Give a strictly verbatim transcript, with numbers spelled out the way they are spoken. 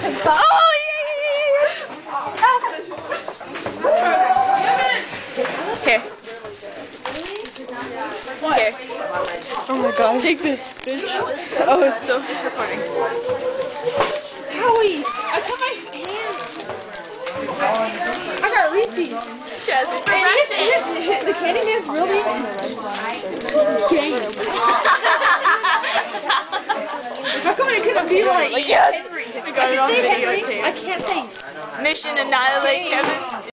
Oh yeah, yeah, yeah, yeah. Here. Here. Oh my god. Take this, bitch. Oh, it's still it's recording. Howie! I cut my hand! I got Reese's. She has it. And his, his, the candy man's real name is James. How come it couldn't be like Yes! Henry? We got it on I can say video Henry. tape. I can't say Mission Annihilate Kevin.